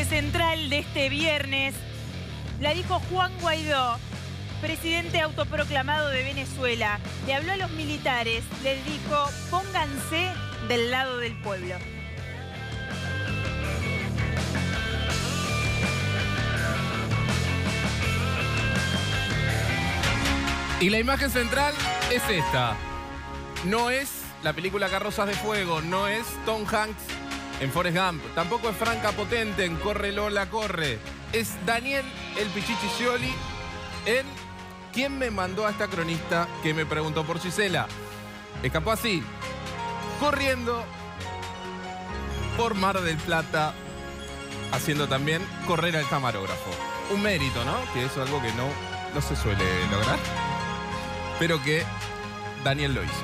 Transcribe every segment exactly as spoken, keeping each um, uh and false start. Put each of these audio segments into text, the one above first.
frase central de este viernes la dijo Juan Guaidó, presidente autoproclamado de Venezuela. Le habló a los militares, les dijo, pónganse del lado del pueblo. Y la imagen central es esta. No es la película Carrozas de Fuego, no es Tom Hanks en Forrest Gump, tampoco es Franca Potente en Corre Lola Corre. Es Daniel el Pichichi Scioli en ¿Quién me mandó a esta cronista que me preguntó por Gisela? Escapó así, corriendo por Mar del Plata, haciendo también correr al camarógrafo. Un mérito, ¿no? Que es algo que no, no se suele lograr, pero que Daniel lo hizo.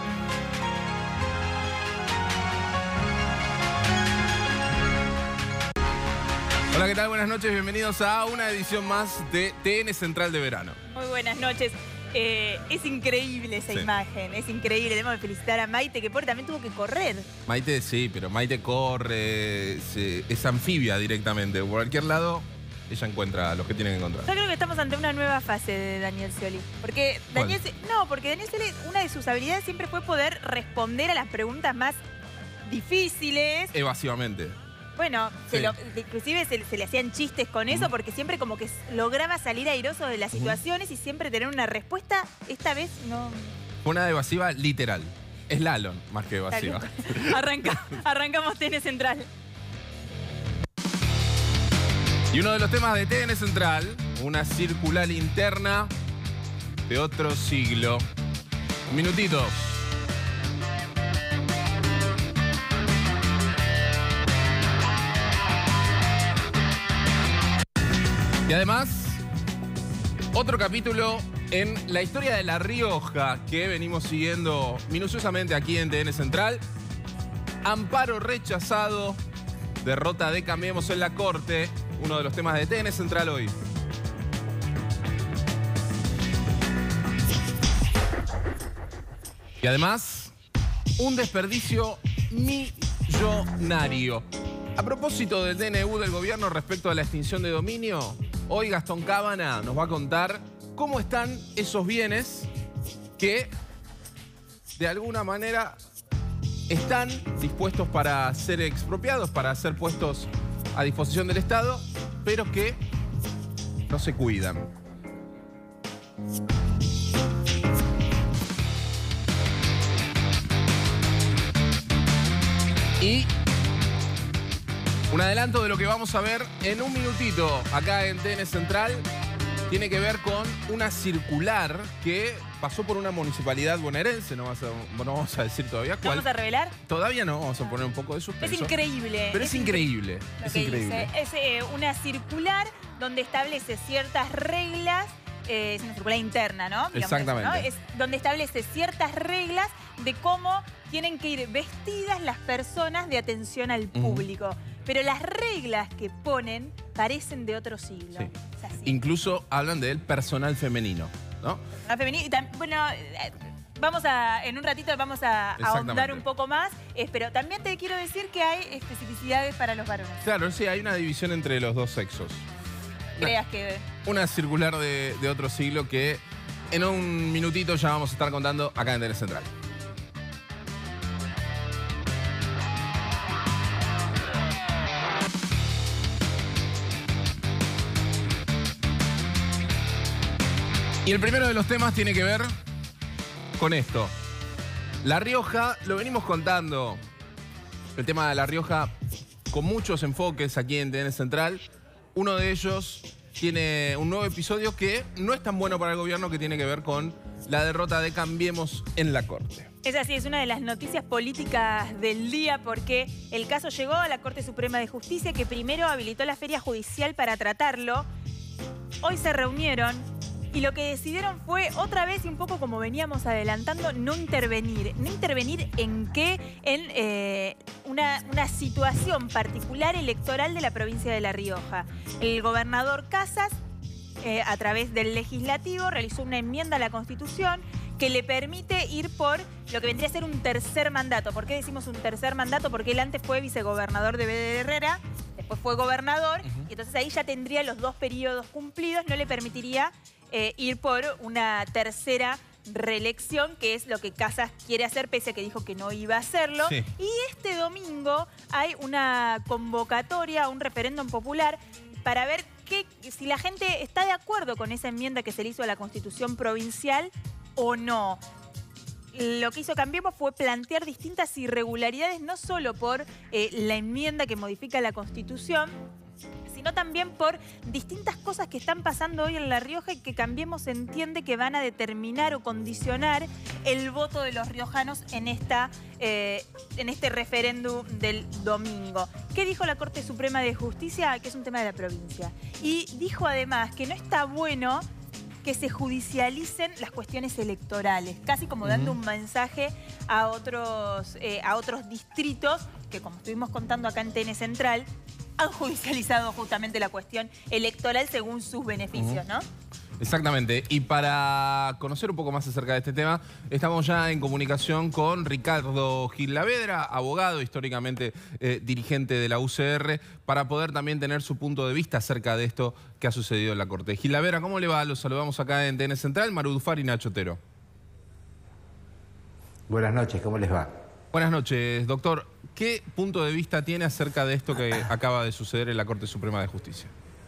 Hola, ¿qué tal? Buenas noches, bienvenidos a una edición más de T N Central de Verano. Muy buenas noches. Eh, es increíble esa sí. imagen, es increíble. Debemos de felicitar a Maite, que por también tuvo que correr. Maite sí, pero Maite corre, es, es anfibia directamente. Por cualquier lado, ella encuentra a los que tienen que encontrar. Yo creo que estamos ante una nueva fase de Daniel Scioli. Porque Daniel, no, porque Daniel Scioli, una de sus habilidades siempre fue poder responder a las preguntas más difíciles. Evasivamente. Bueno, sí. se lo, inclusive se, se le hacían chistes con eso, uh-huh. porque siempre como que lograba salir airoso de las situaciones uh-huh. y siempre tener una respuesta. Esta vez no... Fue una evasiva literal. Es Lalon más que evasiva. Arranca, arrancamos T N Central. Y uno de los temas de T N Central, una circular interna de otro siglo. Un minutito. Y además, otro capítulo en la historia de La Rioja que venimos siguiendo minuciosamente aquí en T N Central. Amparo rechazado, derrota de Cambiemos en la Corte, uno de los temas de T N Central hoy. Y además, un desperdicio millonario. A propósito del D N U del gobierno respecto a la extinción de dominio, hoy Gastón Cábana nos va a contar cómo están esos bienes que de alguna manera están dispuestos para ser expropiados, para ser puestos a disposición del Estado, pero que no se cuidan. Y un adelanto de lo que vamos a ver en un minutito acá en T N Central tiene que ver con una circular que pasó por una municipalidad bonaerense, no vamos a, no vamos a decir todavía cuál. ¿Vamos a revelar? Todavía no, vamos a poner un poco de suspenso. Es increíble. Pero es, es increíble, increíble. es increíble. Dice, es eh, una circular donde establece ciertas reglas, eh, es una circular interna, ¿no? Digamos Exactamente. Eso, ¿no? Es donde establece ciertas reglas de cómo tienen que ir vestidas las personas de atención al público. Uh-huh. Pero las reglas que ponen parecen de otro siglo. Sí. Es así. Incluso hablan del personal femenino, ¿no? Personal femenino. Y tam, bueno, eh, vamos a, en un ratito vamos a, a ahondar un poco más. Eh, pero también te quiero decir que hay especificidades para los varones. Claro, sí, hay una división entre los dos sexos. Creas una, que... Una circular de, de otro siglo que en un minutito ya vamos a estar contando acá en T N Central. Y el primero de los temas tiene que ver con esto. La Rioja, lo venimos contando, el tema de La Rioja con muchos enfoques aquí en T N Central. Uno de ellos tiene un nuevo episodio que no es tan bueno para el gobierno, que tiene que ver con la derrota de Cambiemos en la Corte. Es así, es una de las noticias políticas del día porque el caso llegó a la Corte Suprema de Justicia, que primero habilitó la feria judicial para tratarlo. Hoy se reunieron y lo que decidieron fue, otra vez y un poco como veníamos adelantando, no intervenir. ¿No intervenir en qué? En eh, una, una situación particular electoral de la provincia de La Rioja. El gobernador Casas, eh, a través del legislativo, realizó una enmienda a la Constitución que le permite ir por lo que vendría a ser un tercer mandato. ¿Por qué decimos un tercer mandato? Porque él antes fue vicegobernador de B D Herrera, después fue gobernador, uh-huh. y entonces ahí ya tendría los dos periodos cumplidos, no le permitiría eh, ir por una tercera reelección, que es lo que Casas quiere hacer, pese a que dijo que no iba a hacerlo. Sí. Y este domingo hay una convocatoria, un referéndum popular, para ver que, si la gente está de acuerdo con esa enmienda que se le hizo a la Constitución provincial o no. Lo que hizo Cambiemos fue plantear distintas irregularidades, no solo por eh, la enmienda que modifica la Constitución, sino también por distintas cosas que están pasando hoy en La Rioja y que Cambiemos entiende que van a determinar o condicionar el voto de los riojanos en, esta, eh, en este referéndum del domingo. ¿Qué dijo la Corte Suprema de Justicia? Que es un tema de la provincia. Y dijo además que no está bueno que se judicialicen las cuestiones electorales, casi como dando un mensaje a otros, eh, a otros distritos que, como estuvimos contando acá en T N Central, han judicializado justamente la cuestión electoral según sus beneficios, ¿no? Exactamente. Y para conocer un poco más acerca de este tema, estamos ya en comunicación con Ricardo Gilavedra, abogado, históricamente eh, dirigente de la U C R, para poder también tener su punto de vista acerca de esto que ha sucedido en la Corte. Gilavedra, ¿cómo le va? Los saludamos acá en T N Central, Maru Dufar y Nacho Otero. Buenas noches, ¿cómo les va? Buenas noches, doctor. ¿Qué punto de vista tiene acerca de esto que acaba de suceder en la Corte Suprema de Justicia?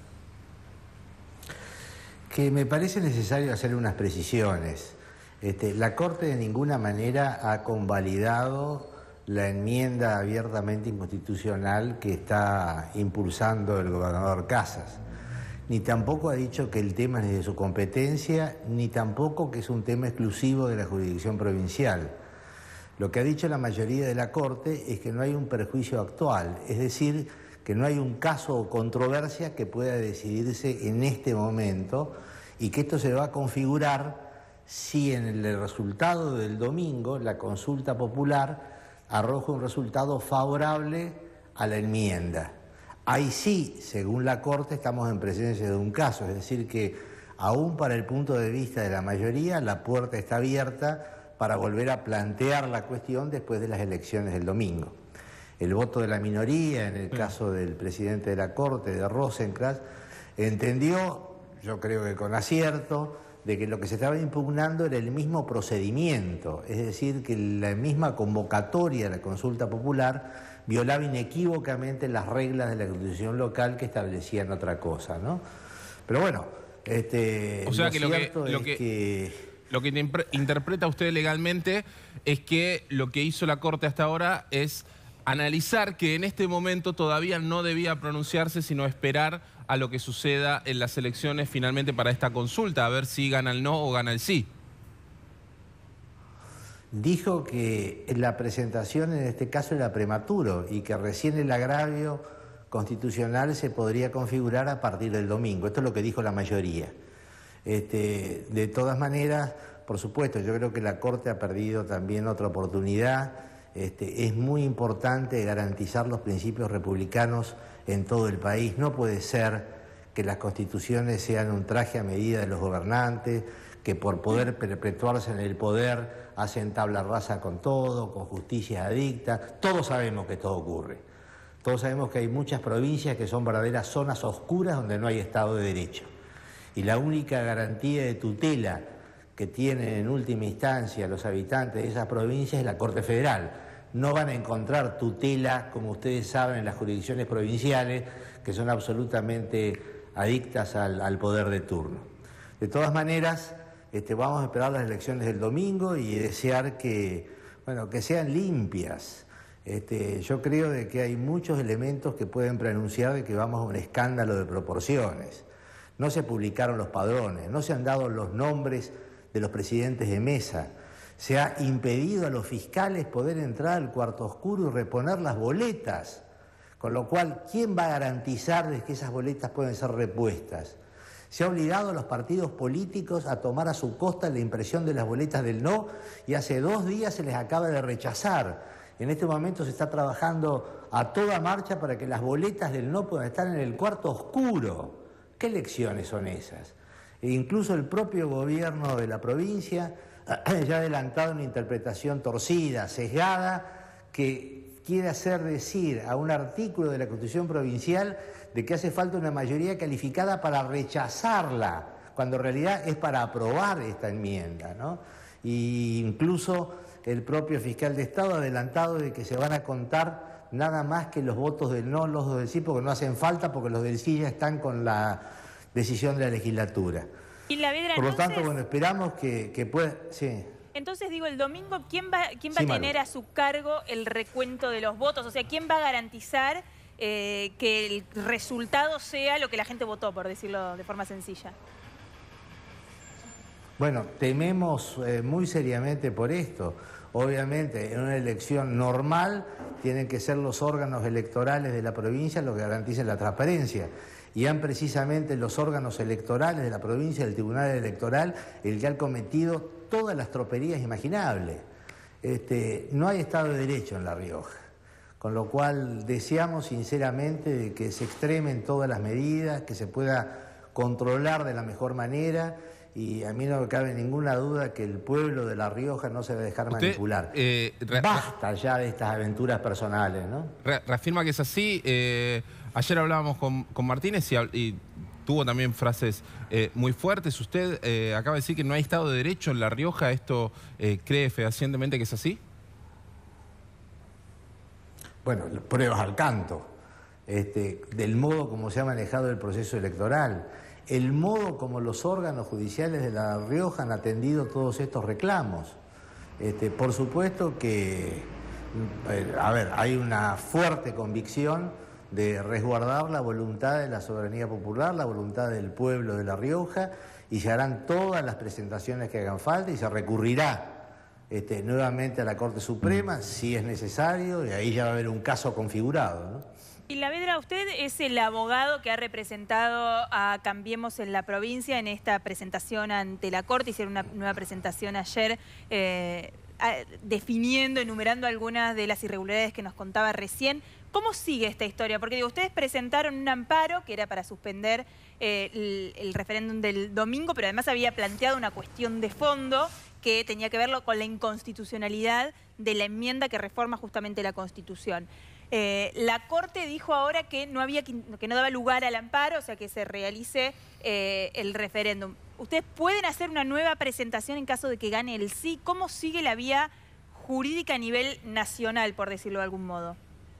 Que me parece necesario hacer unas precisiones. Este, la Corte de ninguna manera ha convalidado la enmienda abiertamente inconstitucional que está impulsando el gobernador Casas. Ni tampoco ha dicho que el tema es de su competencia, ni tampoco que es un tema exclusivo de la jurisdicción provincial. Lo que ha dicho la mayoría de la Corte es que no hay un perjuicio actual, es decir, que no hay un caso o controversia que pueda decidirse en este momento y que esto se va a configurar si en el resultado del domingo la consulta popular arroja un resultado favorable a la enmienda. Ahí sí, según la Corte, estamos en presencia de un caso, es decir que aún para el punto de vista de la mayoría la puerta está abierta para volver a plantear la cuestión después de las elecciones del domingo. El voto de la minoría, en el caso del presidente de la Corte, de Rosenkrantz, entendió, yo creo que con acierto, de que lo que se estaba impugnando era el mismo procedimiento, es decir, que la misma convocatoria de la consulta popular violaba inequívocamente las reglas de la Constitución local que establecían otra cosa, ¿no? Pero bueno, este, o sea lo que lo que, cierto lo es que... que... Lo que interpreta usted legalmente es que lo que hizo la Corte hasta ahora es analizar que en este momento todavía no debía pronunciarse, sino esperar a lo que suceda en las elecciones finalmente para esta consulta, a ver si gana el no o gana el sí. Dijo que la presentación en este caso era prematuro y que recién el agravio constitucional se podría configurar a partir del domingo. Esto es lo que dijo la mayoría. Este, de todas maneras, por supuesto, yo creo que la Corte ha perdido también otra oportunidad. Este, es muy importante garantizar los principios republicanos en todo el país. No puede ser que las constituciones sean un traje a medida de los gobernantes, que por poder perpetuarse en el poder hacen tabla rasa con todo, con justicia adicta. Todos sabemos que esto ocurre. Todos sabemos que hay muchas provincias que son verdaderas zonas oscuras donde no hay Estado de Derecho. Y la única garantía de tutela que tienen en última instancia los habitantes de esas provincias es la Corte Federal. No van a encontrar tutela, como ustedes saben, en las jurisdicciones provinciales, que son absolutamente adictas al, al poder de turno. De todas maneras, este, vamos a esperar las elecciones del domingo y desear que, bueno, que sean limpias. Este, yo creo de que hay muchos elementos que pueden preanunciar de que vamos a un escándalo de proporciones. No se publicaron los padrones, no se han dado los nombres de los presidentes de mesa, se ha impedido a los fiscales poder entrar al cuarto oscuro y reponer las boletas, con lo cual, ¿quién va a garantizar de que esas boletas pueden ser repuestas? Se ha obligado a los partidos políticos a tomar a su costa la impresión de las boletas del no y hace dos días se les acaba de rechazar. En este momento se está trabajando a toda marcha para que las boletas del no puedan estar en el cuarto oscuro. ¿Qué elecciones son esas? E incluso el propio gobierno de la provincia ya ha adelantado una interpretación torcida, sesgada, que quiere hacer decir a un artículo de la Constitución Provincial de que hace falta una mayoría calificada para rechazarla, cuando en realidad es para aprobar esta enmienda, ¿no? Y incluso el propio fiscal de Estado ha adelantado de que se van a contar nada más que los votos del no, los del sí, porque no hacen falta, porque los del sí ya están con la decisión de la legislatura. Y la Vedra, Por lo entonces, tanto, bueno, esperamos que, que pueda... Sí. Entonces, digo, el domingo, ¿quién va, quién va Sí, a tener Maru. a su cargo el recuento de los votos? O sea, ¿quién va a garantizar eh, que el resultado sea lo que la gente votó, por decirlo de forma sencilla? Bueno, tememos eh, muy seriamente por esto. Obviamente, en una elección normal tienen que ser los órganos electorales de la provincia los que garanticen la transparencia. Y han precisamente los órganos electorales de la provincia, del Tribunal Electoral, el que han cometido todas las troperías imaginables. Este, no hay Estado de Derecho en La Rioja, con lo cual deseamos sinceramente de que se extremen todas las medidas, que se pueda controlar de la mejor manera. Y a mí no me cabe ninguna duda que el pueblo de La Rioja no se va a dejar Usted, manipular. eh, re- Basta ya de estas aventuras personales, ¿no? Re- reafirma que es así. Eh, ayer hablábamos con, con Martínez y, hab- y tuvo también frases eh, muy fuertes. Usted eh, acaba de decir que no hay Estado de Derecho en La Rioja. ¿Esto eh, cree fehacientemente que es así? Bueno, pruebas al canto, este, del modo como se ha manejado el proceso electoral, el modo como los órganos judiciales de La Rioja han atendido todos estos reclamos. Este, por supuesto que, a ver, hay una fuerte convicción de resguardar la voluntad de la soberanía popular, la voluntad del pueblo de La Rioja, y se harán todas las presentaciones que hagan falta y se recurrirá este, nuevamente a la Corte Suprema si es necesario, y ahí ya va a haber un caso configurado, ¿no? Y la Vedra, usted es el abogado que ha representado a Cambiemos en la provincia en esta presentación ante la Corte. Hicieron una nueva presentación ayer eh, a, definiendo, enumerando algunas de las irregularidades que nos contaba recién. ¿Cómo sigue esta historia? Porque digo, ustedes presentaron un amparo que era para suspender eh, el, el referéndum del domingo, pero además había planteado una cuestión de fondo que tenía que verlo con la inconstitucionalidad de la enmienda que reforma justamente la Constitución. Eh, la Corte dijo ahora que no, había, que no daba lugar al amparo, o sea, que se realice eh, el referéndum. ¿Ustedes pueden hacer una nueva presentación en caso de que gane el sí? ¿Cómo sigue la vía jurídica a nivel nacional, por decirlo de algún modo?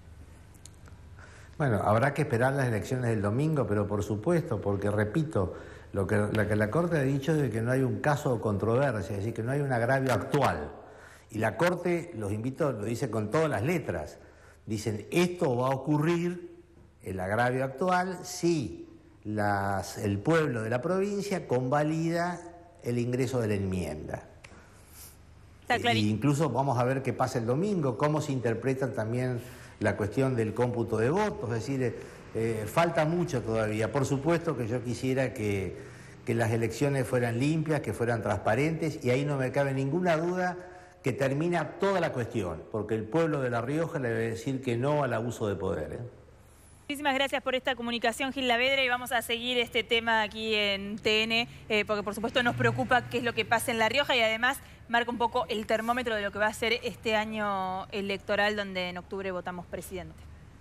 Bueno, habrá que esperar las elecciones del domingo, pero por supuesto, porque repito, lo que, lo que la Corte ha dicho es de que no hay un caso de controversia, es decir, que no hay un agravio actual. Y la Corte, los invito, lo dice con todas las letras. Dicen, esto va a ocurrir, el agravio actual, si las, el pueblo de la provincia convalida el ingreso de la enmienda. Está E clarito. incluso vamos a ver qué pasa el domingo, cómo se interpreta también la cuestión del cómputo de votos, es decir, eh, falta mucho todavía. Por supuesto que yo quisiera que, que las elecciones fueran limpias, que fueran transparentes, y ahí no me cabe ninguna duda que termina toda la cuestión, porque el pueblo de La Rioja le debe decir que no al abuso de poder, ¿eh? Muchísimas gracias por esta comunicación, Gil Lavedra, y vamos a seguir este tema aquí en T N, eh, porque por supuesto nos preocupa qué es lo que pasa en La Rioja y además marca un poco el termómetro de lo que va a ser este año electoral donde en octubre votamos presidente.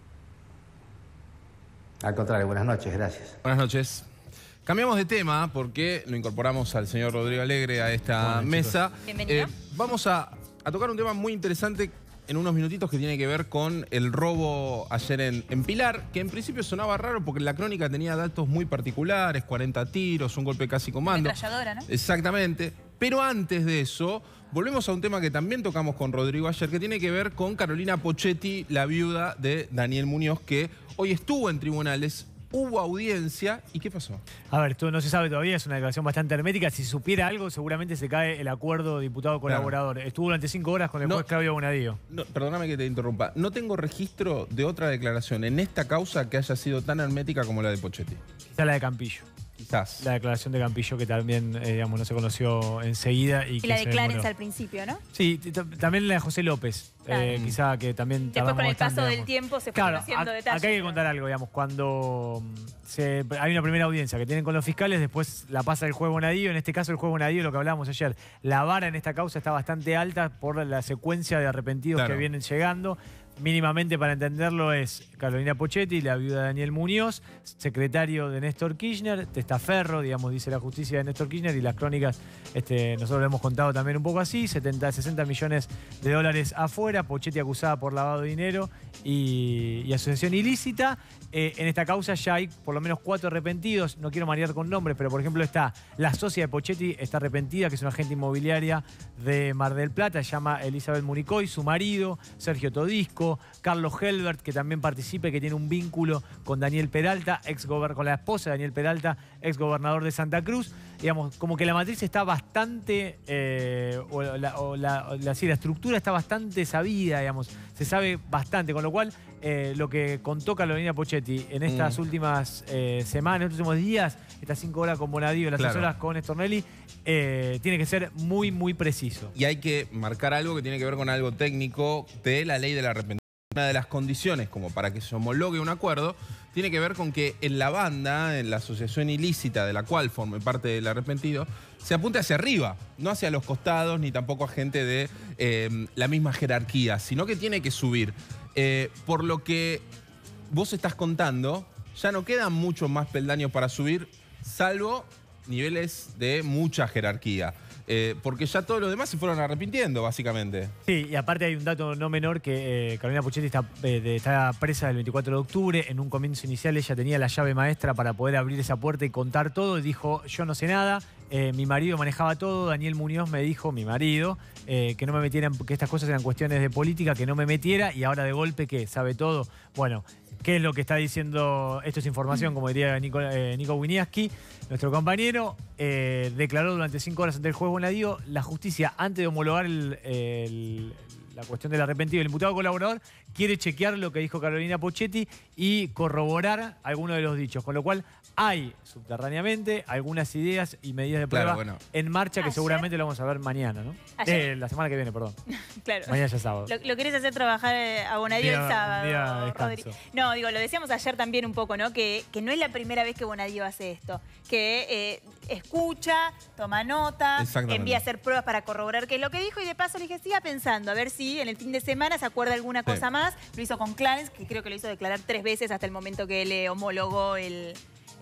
Al contrario, buenas noches, gracias. Buenas noches. Cambiamos de tema porque lo incorporamos al señor Rodrigo Alegre a esta Bueno, mesa. chicos. Bienvenido. Eh, vamos a, a tocar un tema muy interesante en unos minutitos que tiene que ver con el robo ayer en, en Pilar, que en principio sonaba raro porque la crónica tenía datos muy particulares, cuarenta tiros, un golpe casi comando. Ametralladora, ¿no? Exactamente. Pero antes de eso, volvemos a un tema que también tocamos con Rodrigo ayer, que tiene que ver con Carolina Pochetti, la viuda de Daniel Muñoz, que hoy estuvo en tribunales. Hubo audiencia, ¿y qué pasó? A ver, esto no se sabe todavía, es una declaración bastante hermética. Si se supiera algo, seguramente se cae el acuerdo diputado-colaborador. Estuvo durante cinco horas con el No. juez Claudio Bonadío. No, perdóname que te interrumpa. No tengo registro de otra declaración en esta causa que haya sido tan hermética como la de Pochetti. Quizá la de Campillo. Quizás. La declaración de Campillo que también, eh, digamos, no se conoció enseguida. Y, Y que la se de Clarence demoró. al principio, ¿no? Sí, t- t- también la de José López. Claro. Eh, quizá que también Después tardamos con el bastante, paso del digamos. tiempo se fue Claro, conociendo ac- detalles. acá hay que contar algo, digamos, cuando mm, se, hay una primera audiencia que tienen con los fiscales, después la pasa el juez Bonadío, en este caso el juez Bonadío, lo que hablábamos ayer, la vara en esta causa está bastante alta por la secuencia de arrepentidos Claro. que vienen llegando. mínimamente para entenderlo es Carolina Pocchetti, la viuda de Daniel Muñoz, secretario de Néstor Kirchner, testaferro, digamos, dice la justicia de Néstor Kirchner, y las crónicas, este, nosotros lo hemos contado también un poco así, setenta, sesenta millones de dólares afuera, Pocchetti acusada por lavado de dinero y, y asociación ilícita. Eh, en esta causa ya hay por lo menos cuatro arrepentidos, no quiero marear con nombres, pero por ejemplo está la socia de Pocchetti, está arrepentida, que es una agente inmobiliaria de Mar del Plata, se llama Elizabeth Municoy, su marido, Sergio Todisco, Carlos Helbert, que también participa y que tiene un vínculo con Daniel Peralta, ex con la esposa de Daniel Peralta, ex gobernador de Santa Cruz. Digamos, como que la matriz está bastante, eh, o, la, o, la, o la, sí, la estructura está bastante sabida, digamos, se sabe bastante, con lo cual eh, lo que contó Carolina Pocchetti en estas mm. últimas eh, semanas, en los últimos días, estas cinco horas con Bonadío, las claro. seis horas con Stornelli, eh, tiene que ser muy, muy preciso. Y hay que marcar algo que tiene que ver con algo técnico de la ley del arrepentimiento. Una de las condiciones como para que se homologue un acuerdo tiene que ver con que en la banda, en la asociación ilícita de la cual forme parte del arrepentido, se apunte hacia arriba, no hacia los costados ni tampoco a gente de eh, la misma jerarquía, sino que tiene que subir. Eh, por lo que vos estás contando, ya no quedan muchos más peldaños para subir, salvo niveles de mucha jerarquía. Eh, porque ya todos los demás se fueron arrepintiendo, básicamente. Sí, y aparte hay un dato no menor que eh, Carolina Pocchetti está, eh, de, está presa del veinticuatro de octubre. En un comienzo inicial ella tenía la llave maestra para poder abrir esa puerta y contar todo. Y dijo, yo no sé nada, eh, mi marido manejaba todo. Daniel Muñoz me dijo, mi marido, eh, que no me metieran, que estas cosas eran cuestiones de política, que no me metiera. Y ahora de golpe, ¿qué? ¿Sabe todo? Bueno, ¿qué es lo que está diciendo? Esto es información, como diría Nico, eh, Nico Winiaski, nuestro compañero. Eh, declaró durante cinco horas ante el juez Bonadío, la justicia, antes de homologar el, el, la cuestión del arrepentido, el imputado colaborador, quiere chequear lo que dijo Carolina Pocchetti y corroborar algunos de los dichos. Con lo cual hay subterráneamente algunas ideas y medidas de prueba claro, bueno. en marcha que Ayer. seguramente lo vamos a ver mañana, ¿no? Eh, la semana que viene, perdón. Claro. Mañana ya es sábado. Lo, lo querés hacer trabajar a Bonadío el sábado, Rodri. No, digo, lo decíamos ayer también un poco, ¿no? Que, que no es la primera vez que Bonadío hace esto. Que eh, escucha, toma nota, envía a hacer pruebas para corroborar qué es lo que dijo y de paso le dije, siga pensando, a ver si en el fin de semana se acuerda alguna cosa sí. más. Lo hizo con Clarence, que creo que lo hizo declarar tres veces hasta el momento que le homologó el...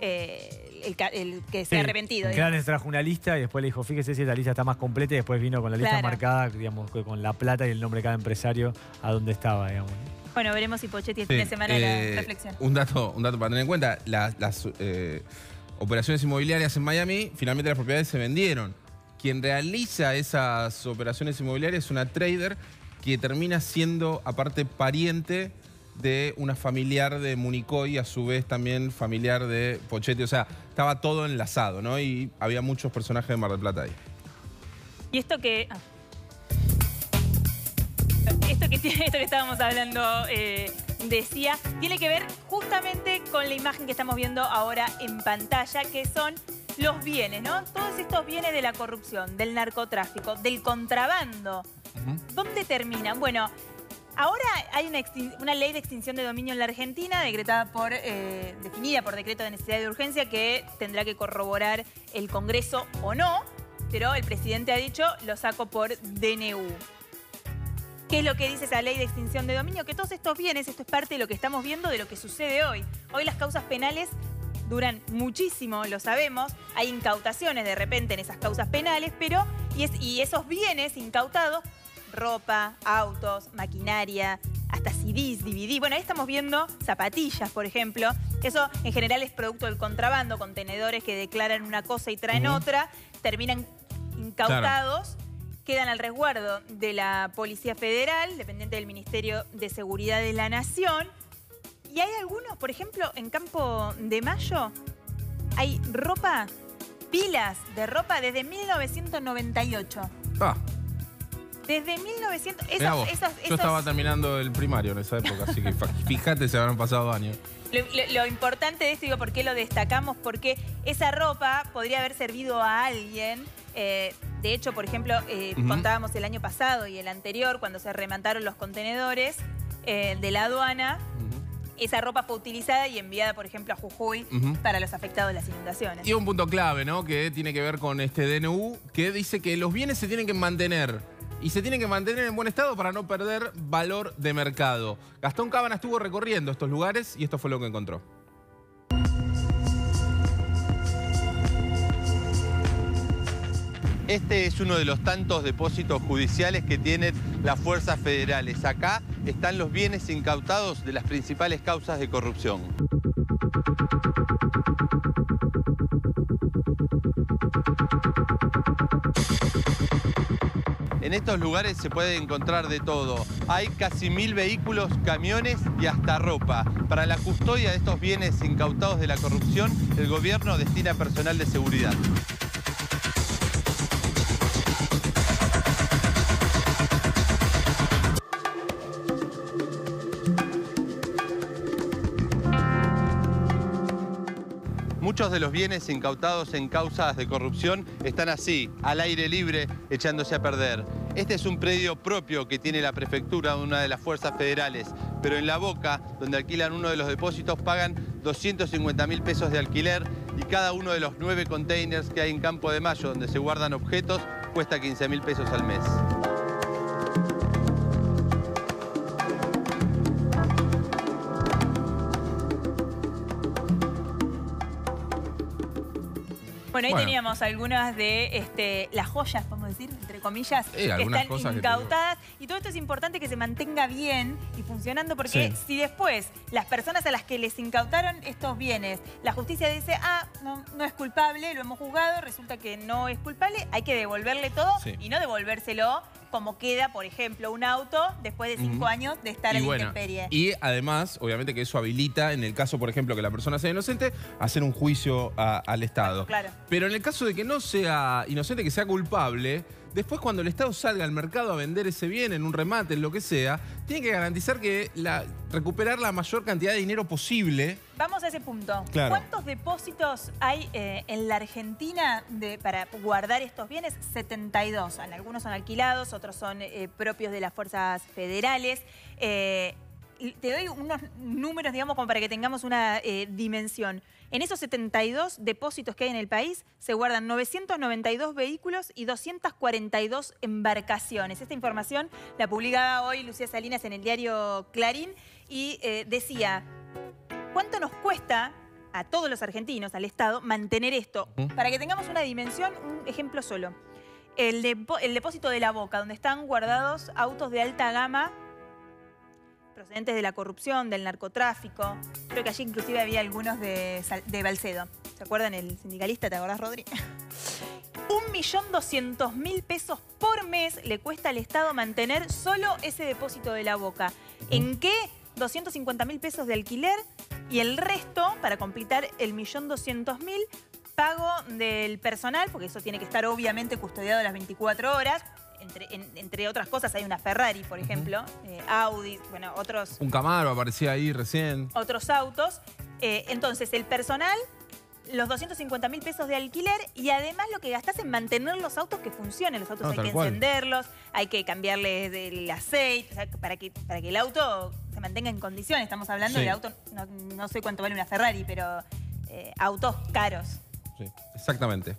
Eh, el, el que se ha sí, arrepentido. Clarence trajo una lista y después le dijo, fíjese si esta lista está más completa y después vino con la lista claro. marcada, digamos, con la plata y el nombre de cada empresario a dónde estaba, digamos. Bueno, veremos si Pocchetti el sí. fin de semana eh, la reflexión. Un dato, un dato para tener en cuenta, las, las eh, operaciones inmobiliarias en Miami, finalmente las propiedades se vendieron. Quien realiza esas operaciones inmobiliarias es una trader que termina siendo, aparte, pariente de una familiar de Municoy, a su vez también familiar de Pocchetti. O sea, estaba todo enlazado, ¿no? Y había muchos personajes de Mar del Plata ahí. Y esto que... Ah. Esto que, esto que estábamos hablando, eh, decía, tiene que ver justamente con la imagen que estamos viendo ahora en pantalla, que son los bienes, ¿no? Todos estos bienes de la corrupción, del narcotráfico, del contrabando. Uh-huh. ¿Dónde terminan? Bueno... Ahora hay una, una ley de extinción de dominio en la Argentina, decretada por, eh, definida por decreto de necesidad de urgencia, que tendrá que corroborar el Congreso o no, pero el presidente ha dicho, lo saco por D N U. ¿Qué es lo que dice esa ley de extinción de dominio? Que todos estos bienes, esto es parte de lo que estamos viendo, de lo que sucede hoy. Hoy las causas penales duran muchísimo, lo sabemos. Hay incautaciones de repente en esas causas penales, pero y, es, y esos bienes incautados, ropa, autos, maquinaria, hasta C Ds, D V D. Bueno, ahí estamos viendo zapatillas, por ejemplo. Eso en general es producto del contrabando, contenedores que declaran una cosa y traen uh-huh. otra, terminan incautados, claro. quedan al resguardo de la Policía Federal, dependiente del Ministerio de Seguridad de la Nación. Y hay algunos, por ejemplo, en Campo de Mayo, hay ropa, pilas de ropa desde mil novecientos noventa y ocho. Ah. Desde mil novecientos... Esos, esos, esos, yo esos... estaba terminando el primario en esa época, así que fíjate, se habrán pasado años. Lo, lo, lo importante de esto, digo, ¿por qué lo destacamos? Porque esa ropa podría haber servido a alguien. Eh, de hecho, por ejemplo, eh, uh-huh. contábamos el año pasado y el anterior, cuando se remataron los contenedores eh, de la aduana, uh-huh. esa ropa fue utilizada y enviada, por ejemplo, a Jujuy uh-huh. para los afectados de las inundaciones. Y un punto clave, ¿no? Que tiene que ver con este D N U, que dice que los bienes se tienen que mantener y se tienen que mantener en buen estado para no perder valor de mercado. Gastón Cábana estuvo recorriendo estos lugares y esto fue lo que encontró. Este es uno de los tantos depósitos judiciales que tienen las fuerzas federales. Acá están los bienes incautados de las principales causas de corrupción. En estos lugares se puede encontrar de todo. Hay casi mil vehículos, camiones y hasta ropa. Para la custodia de estos bienes incautados de la corrupción, el gobierno destina personal de seguridad. Muchos de los bienes incautados en causas de corrupción están así, al aire libre, echándose a perder. Este es un predio propio que tiene la prefectura de una de las fuerzas federales, pero en La Boca, donde alquilan uno de los depósitos, pagan doscientos cincuenta mil pesos de alquiler y cada uno de los nueve containers que hay en Campo de Mayo, donde se guardan objetos, cuesta quince mil pesos al mes. Bueno, ahí Bueno. teníamos algunas de este, las joyas, podemos decir, entre comillas, Eh, que algunas están cosas que incautadas. Y todo esto es importante que se mantenga bien y funcionando, porque Sí. si después las personas a las que les incautaron estos bienes, la justicia dice, ah, no, no es culpable, lo hemos juzgado, resulta que no es culpable, hay que devolverle todo Sí. y no devolvérselo como queda, por ejemplo, un auto después de cinco Ujú. años de estar Y en la bueno, intemperie. y además, obviamente que eso habilita, en el caso, por ejemplo, que la persona sea inocente, hacer un juicio a- al Estado. Claro. Pero en el caso de que no sea inocente, que sea culpable, después cuando el Estado salga al mercado a vender ese bien en un remate, en lo que sea, tiene que garantizar que la, recuperar la mayor cantidad de dinero posible. Vamos a ese punto. Claro. ¿Cuántos depósitos hay eh, en la Argentina de, para guardar estos bienes? setenta y dos. Algunos son alquilados, otros son eh, propios de las fuerzas federales. Eh, y te doy unos números, digamos, como para que tengamos una eh, dimensión. En esos setenta y dos depósitos que hay en el país se guardan novecientos noventa y dos vehículos y doscientas cuarenta y dos embarcaciones. Esta información la publicaba hoy Lucía Salinas en el diario Clarín y eh, decía, ¿cuánto nos cuesta a todos los argentinos, al Estado, mantener esto? Ujú. Para que tengamos una dimensión, un ejemplo solo. El, depo- el depósito de La Boca, donde están guardados autos de alta gama procedentes de la corrupción, del narcotráfico. Creo que allí inclusive había algunos de, Sal- de Balcedo. ¿Se acuerdan el sindicalista? ¿Te acordás, Rodri? Un millón doscientos mil pesos por mes le cuesta al Estado mantener solo ese depósito de La Boca. ¿En qué? doscientos cincuenta mil pesos de alquiler y el resto, para completar el millón doscientos mil, pago del personal, porque eso tiene que estar obviamente custodiado las veinticuatro horas. Entre, en- entre otras cosas hay una Ferrari, por ejemplo, eh, Audi, bueno, otros, Un Camaro aparecía ahí recién. otros autos. Eh, entonces, el personal, los doscientos cincuenta mil pesos de alquiler y además lo que gastás en mantener los autos que funcionen. Los autos No, hay tal que cual. encenderlos, hay que cambiarles el aceite, o sea, para que, para que el auto se mantenga en condiciones. Estamos hablando Sí. de autos, no, no sé cuánto vale una Ferrari, pero eh, autos caros. Sí, exactamente.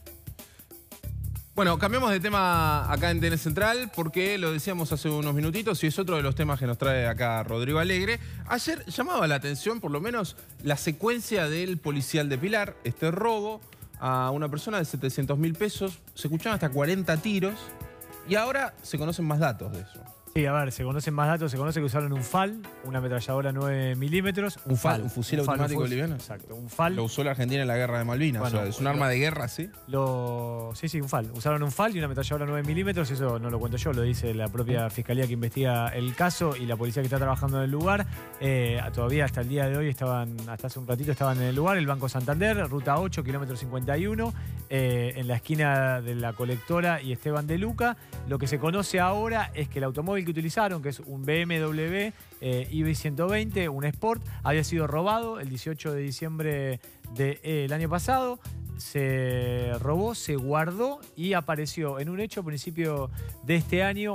Bueno, cambiamos de tema acá en T N Central porque lo decíamos hace unos minutitos y es otro de los temas que nos trae acá Rodrigo Alegre. Ayer llamaba la atención, por lo menos, la secuencia del policial de Pilar, este robo a una persona de setecientos mil pesos. Se escuchaban hasta cuarenta tiros y ahora se conocen más datos de eso. Sí, a ver, se conocen más datos, se conoce que usaron un F A L, una ametralladora nueve milímetros. Un F A L, un fusil automático fus- liviano. Exacto, un F A L. Lo usó la Argentina en la guerra de Malvinas, Bueno, o sea, es un lo- arma de guerra, ¿sí? Lo, sí, sí, un F A L. Usaron un F A L y una ametralladora nueve milímetros, eso no lo cuento yo, lo dice la propia fiscalía que investiga el caso y la policía que está trabajando en el lugar. Eh, todavía hasta el día de hoy estaban, hasta hace un ratito estaban en el lugar, el Banco Santander, ruta ocho, kilómetro cincuenta y uno, eh, en la esquina de la Colectora y Esteban de Luca. Lo que se conoce ahora es que el automóvil que utilizaron, que es un B M W eh, I B ciento veinte, un Sport, había sido robado el dieciocho de diciembre del año pasado. Se robó, se guardó y apareció en un hecho a principio de este año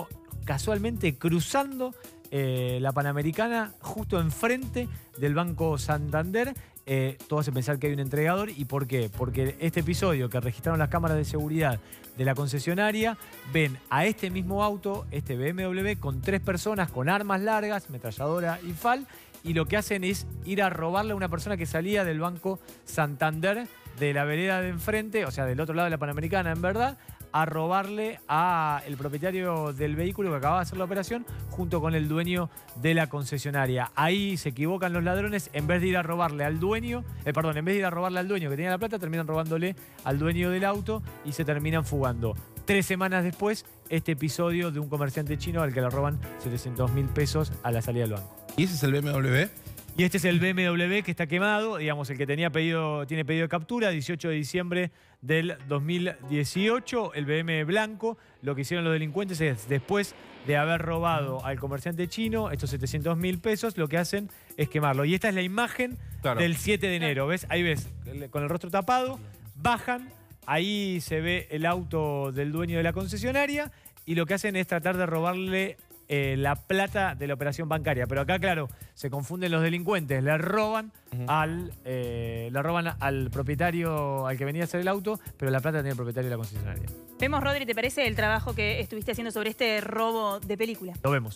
casualmente cruzando eh, la Panamericana, justo enfrente del Banco Santander. Eh, todo hace pensar que hay un entregador. ¿Y por qué? Porque este episodio que registraron las cámaras de seguridad de la concesionaria, ven a este mismo auto, este B M W, con tres personas con armas largas, ametralladora y fal, y lo que hacen es ir a robarle a una persona que salía del Banco Santander, de la vereda de enfrente, o sea, del otro lado de la Panamericana, en verdad, a robarle al propietario del vehículo que acababa de hacer la operación junto con el dueño de la concesionaria. Ahí se equivocan los ladrones, en vez de ir a robarle al dueño, eh, perdón, en vez de ir a robarle al dueño que tenía la plata, terminan robándole al dueño del auto y se terminan fugando. Tres semanas después, este episodio de un comerciante chino al que le roban setecientos mil pesos a la salida del banco. ¿Y ese es el B M W? Y este es el B M W que está quemado, digamos, el que tenía pedido, tiene pedido de captura, dieciocho de diciembre del dos mil dieciocho, el B M blanco. Lo que hicieron los delincuentes es, después de haber robado al comerciante chino estos setecientos mil pesos, lo que hacen es quemarlo. Y esta es la imagen Claro. del siete de enero, ¿ves? Ahí ves, con el rostro tapado, bajan, ahí se ve el auto del dueño de la concesionaria y lo que hacen es tratar de robarle Eh, la plata de la operación bancaria. Pero acá, claro, se confunden los delincuentes. Le roban, uh-huh. al, eh, le roban al propietario, al que venía a hacer el auto, pero la plata tiene el propietario de la concesionaria. Vemos, Rodri, ¿te parece el trabajo que estuviste haciendo sobre este robo de película? Lo vemos.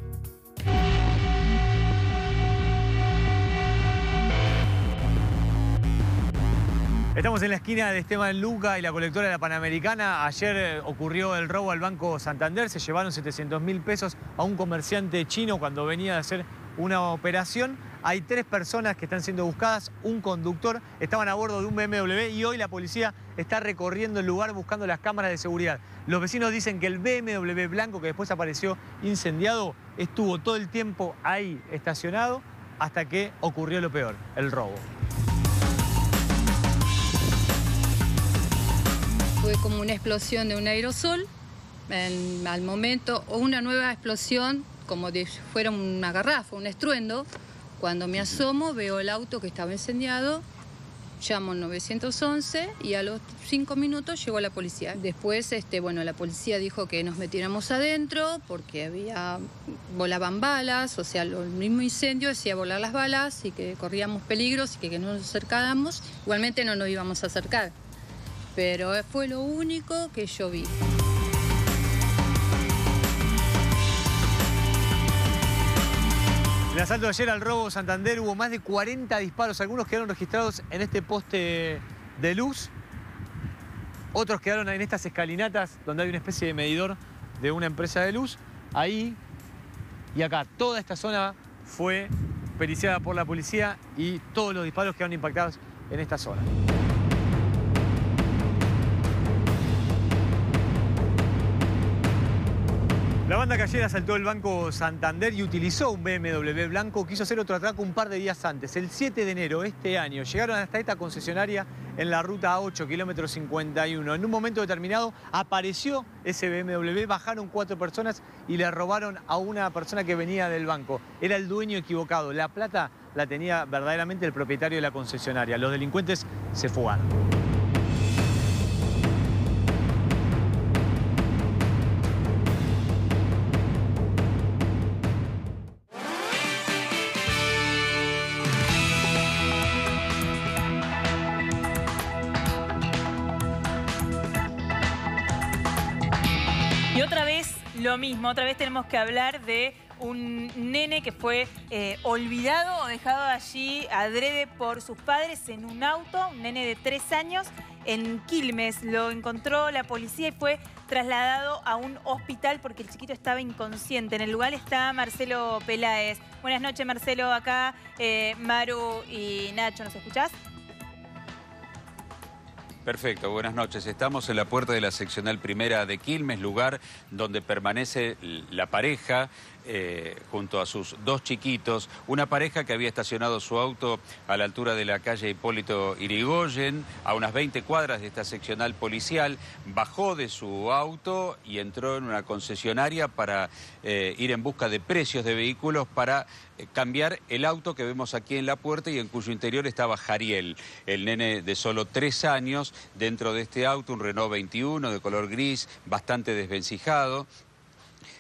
Estamos en la esquina de Esteban Luca y la colectora de la Panamericana. Ayer eh, ocurrió el robo al Banco Santander. Se llevaron setecientos mil pesos a un comerciante chino cuando venía de hacer una operación. Hay tres personas que están siendo buscadas, un conductor. Estaban a bordo de un B M W y hoy la policía está recorriendo el lugar buscando las cámaras de seguridad. Los vecinos dicen que el B M W blanco, que después apareció incendiado, estuvo todo el tiempo ahí estacionado hasta que ocurrió lo peor, el robo. Fue como una explosión de un aerosol, en, al momento, o una nueva explosión, como si fuera una garrafa, un estruendo. Cuando me asomo, veo el auto que estaba incendiado, llamo nueve once y a los cinco minutos llegó la policía. Después, este, bueno, la policía dijo que nos metiéramos adentro porque había, volaban balas, o sea, el mismo incendio hacía volar las balas y que corríamos peligros y que, que no nos acercáramos. Igualmente no nos íbamos a acercar. Pero fue lo único que yo vi. En el asalto de ayer al robo Santander hubo más de cuarenta disparos. Algunos quedaron registrados en este poste de luz. Otros quedaron en estas escalinatas donde hay una especie de medidor de una empresa de luz. Ahí y acá. Toda esta zona fue periciada por la policía y todos los disparos quedaron impactados en esta zona. La banda que ayer asaltó el Banco Santander y utilizó un B M W blanco quiso hacer otro atraco un par de días antes. El siete de enero de este año llegaron hasta esta concesionaria en la ruta A ocho, kilómetro cincuenta y uno. En un momento determinado apareció ese B M W, bajaron cuatro personas y le robaron a una persona que venía del banco. Era el dueño equivocado. La plata la tenía verdaderamente el propietario de la concesionaria. Los delincuentes se fugaron. Y otra vez lo mismo, otra vez tenemos que hablar de un nene que fue eh, olvidado o dejado allí adrede por sus padres en un auto, un nene de tres años en Quilmes. Lo encontró la policía y fue trasladado a un hospital porque el chiquito estaba inconsciente. En el lugar está Marcelo Peláez. Buenas noches, Marcelo. Acá eh, Maru y Nacho, ¿nos escuchás? Perfecto, buenas noches. Estamos en la puerta de la seccional primera de Quilmes, lugar donde permanece la pareja eh, junto a sus dos chiquitos. Una pareja que había estacionado su auto a la altura de la calle Hipólito Yrigoyen, a unas veinte cuadras de esta seccional policial. Bajó de su auto y entró en una concesionaria para eh, ir en busca de precios de vehículos para eh, cambiar el auto que vemos aquí en la puerta y en cuyo interior estaba Jariel, el nene de solo tres años. Dentro de este auto, un Renault veintiuno de color gris, bastante desvencijado.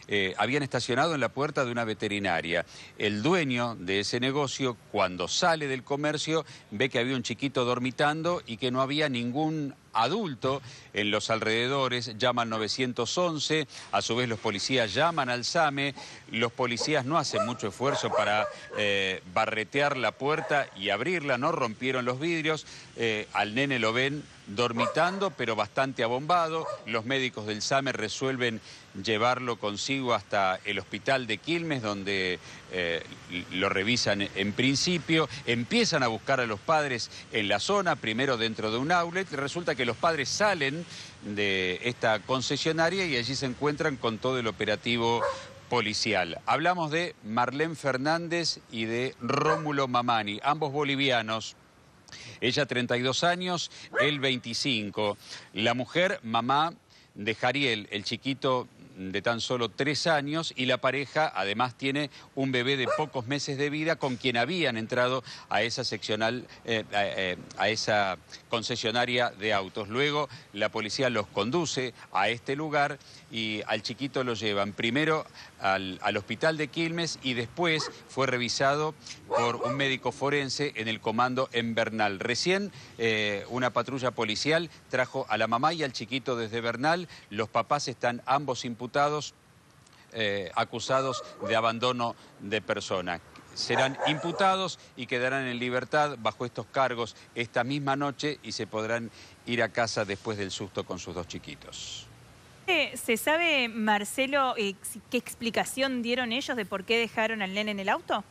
eh, habían estacionado en la puerta de una veterinaria. El dueño de ese negocio, cuando sale del comercio, ve que había un chiquito dormitando y que no había ningún adulto en los alrededores, llama al nueve once, a su vez los policías llaman al SAME, los policías no hacen mucho esfuerzo para eh, barretear la puerta y abrirla, no rompieron los vidrios, eh, al nene lo ven dormitando pero bastante abombado, los médicos del SAME resuelven llevarlo consigo hasta el hospital de Quilmes, donde eh, lo revisan en principio, empiezan a buscar a los padres en la zona, primero dentro de un outlet, resulta que los padres salen de esta concesionaria y allí se encuentran con todo el operativo policial. Hablamos de Marlene Fernández y de Rómulo Mamani, ambos bolivianos. Ella treinta y dos años, él veinticinco. La mujer, mamá de Jariel, el chiquito de tan solo tres años, y la pareja además tiene un bebé de pocos meses de vida con quien habían entrado a esa seccional, eh, eh, a esa concesionaria de autos. Luego la policía los conduce a este lugar y al chiquito lo llevan primero al, al hospital de Quilmes y después fue revisado por un médico forense en el comando en Bernal. Recién eh, una patrulla policial trajo a la mamá y al chiquito desde Bernal. Los papás están ambos imputados, eh, acusados de abandono de persona. Serán imputados y quedarán en libertad bajo estos cargos esta misma noche y se podrán ir a casa después del susto con sus dos chiquitos. ¿Se sabe, Marcelo, eh, qué explicación dieron ellos de por qué dejaron al nene en el auto?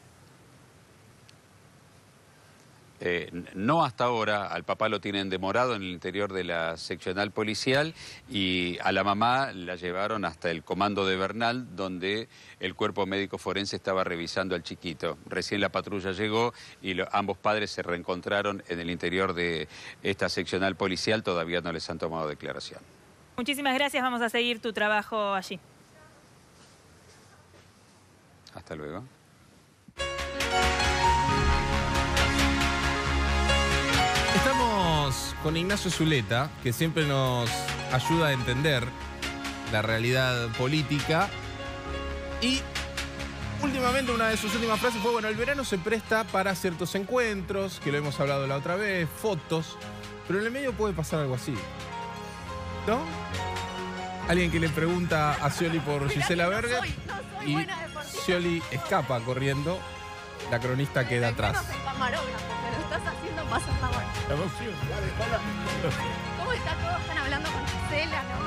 Eh, no hasta ahora, al papá lo tienen demorado en el interior de la seccional policial y a la mamá la llevaron hasta el comando de Bernal, donde el cuerpo médico forense estaba revisando al chiquito. Recién la patrulla llegó y lo, ambos padres se reencontraron en el interior de esta seccional policial, todavía no les han tomado declaración. Muchísimas gracias, vamos a seguir tu trabajo allí. Hasta luego. Estamos con Ignacio Zuleta, que siempre nos ayuda a entender la realidad política. Y últimamente una de sus últimas frases fue, bueno, el verano se presta para ciertos encuentros, que lo hemos hablado la otra vez, fotos, pero en el medio puede pasar algo así, ¿no? Alguien que le pregunta a Scioli por Gisela Berger y Scioli escapa corriendo, la cronista queda atrás. Pasar la mano. ¿Cómo está todo? Están hablando con Gisela, ¿no?